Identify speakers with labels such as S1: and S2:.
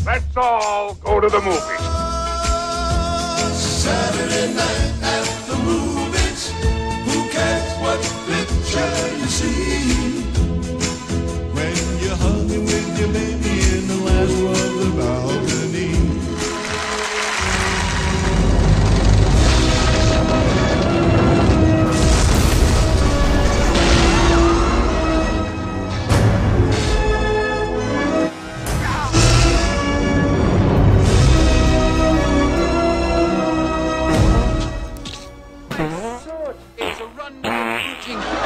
S1: Let's all go to the movies.
S2: Saturday night at the movies. Who cares what picture you see? When you're hugging with your baby in the last row of the balcony.
S3: It's a run,